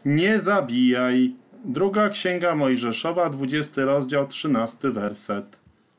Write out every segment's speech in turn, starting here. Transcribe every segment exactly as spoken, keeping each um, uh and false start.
Nie zabijaj. Druga Księga Mojżeszowa, dwudziesty rozdział, trzynasty werset.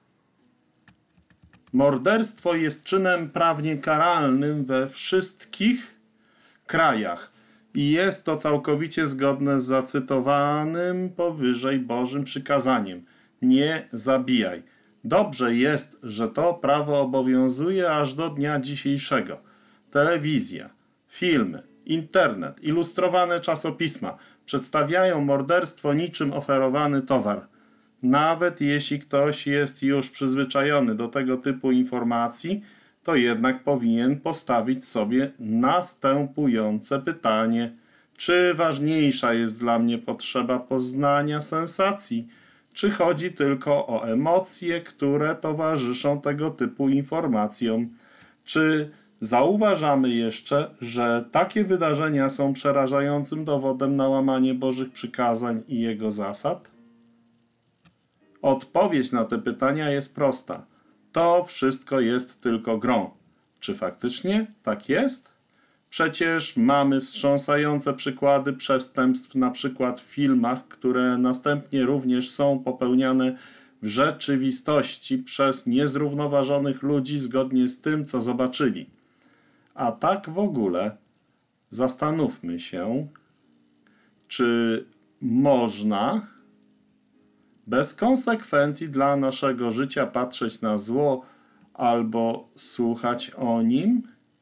Morderstwo jest czynem prawnie karalnym we wszystkich krajach i jest to całkowicie zgodne z zacytowanym powyżej Bożym przykazaniem. Nie zabijaj. Dobrze jest, że to prawo obowiązuje aż do dnia dzisiejszego. Telewizja, filmy, internet, ilustrowane czasopisma przedstawiają morderstwo niczym oferowany towar. Nawet jeśli ktoś jest już przyzwyczajony do tego typu informacji, to jednak powinien postawić sobie następujące pytanie. Czy ważniejsza jest dla mnie potrzeba poznania sensacji, czy chodzi tylko o emocje, które towarzyszą tego typu informacjom? Czy zauważamy jeszcze, że takie wydarzenia są przerażającym dowodem na łamanie Bożych przykazań i Jego zasad? Odpowiedź na te pytania jest prosta. To wszystko jest tylko grą. Czy faktycznie tak jest? Przecież mamy wstrząsające przykłady przestępstw, na przykład w filmach, które następnie również są popełniane w rzeczywistości przez niezrównoważonych ludzi zgodnie z tym, co zobaczyli. A tak w ogóle zastanówmy się, czy można bez konsekwencji dla naszego życia patrzeć na zło albo słuchać o nim?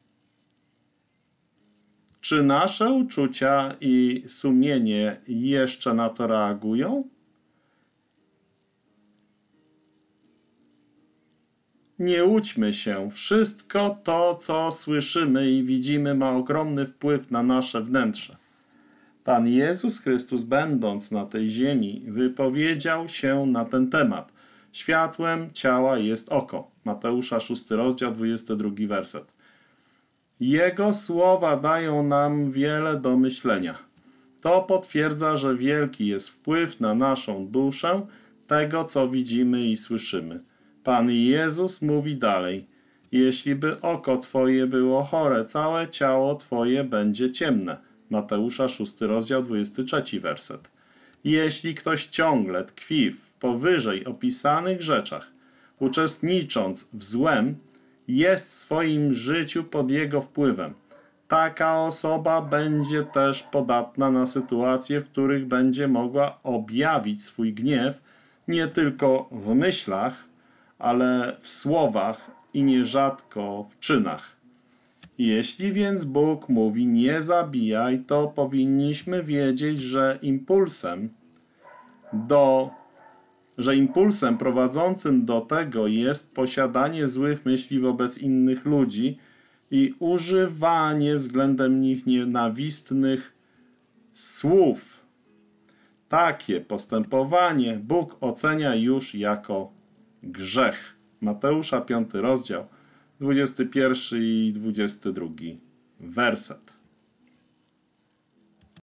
Czy nasze uczucia i sumienie jeszcze na to reagują? Nie łudźmy się. Wszystko to, co słyszymy i widzimy, ma ogromny wpływ na nasze wnętrze. Pan Jezus Chrystus, będąc na tej ziemi, wypowiedział się na ten temat. Światłem ciała jest oko. Mateusza szósty rozdział, dwudziesty drugi werset. Jego słowa dają nam wiele do myślenia. To potwierdza, że wielki jest wpływ na naszą duszę tego, co widzimy i słyszymy. Pan Jezus mówi dalej. Jeśli by oko twoje było chore, całe ciało twoje będzie ciemne. Mateusza szósty rozdział, dwudziesty trzeci werset. Jeśli ktoś ciągle tkwi w powyżej opisanych rzeczach, uczestnicząc w złem, jest w swoim życiu pod jego wpływem. Taka osoba będzie też podatna na sytuacje, w których będzie mogła objawić swój gniew nie tylko w myślach, ale w słowach i nierzadko w czynach. Jeśli więc Bóg mówi nie zabijaj, to powinniśmy wiedzieć, że impulsem do że impulsem prowadzącym do tego jest posiadanie złych myśli wobec innych ludzi i używanie względem nich nienawistnych słów. Takie postępowanie Bóg ocenia już jako grzech. Mateusza piąty rozdział, dwudziesty pierwszy i dwudziesty drugi werset.